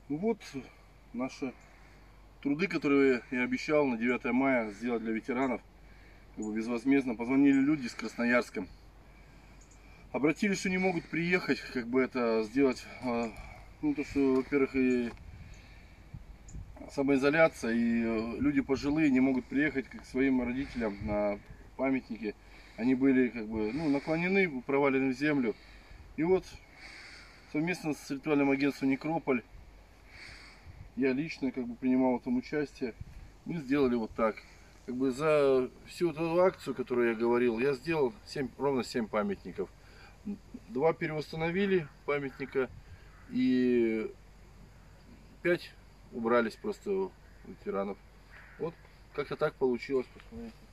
Ну вот наши труды, которые я обещал на 9 мая сделать для ветеранов, как бы безвозмездно. Позвонили люди из Красноярска. Обратились, что не могут приехать, как бы это сделать. Ну, то, что, во-первых, и самоизоляция, и люди пожилые не могут приехать к своим родителям на памятники. Они были как бы наклонены, провалены в землю. И вот совместно с ритуальным агентством Некрополь, я лично как бы принимал в этом участие. Мы сделали вот так. Как бы за всю эту акцию, которую я говорил, я сделал ровно 7 памятников. 2 переустановили памятника и 5 убрались просто у ветеранов. Вот как-то так получилось, посмотрите.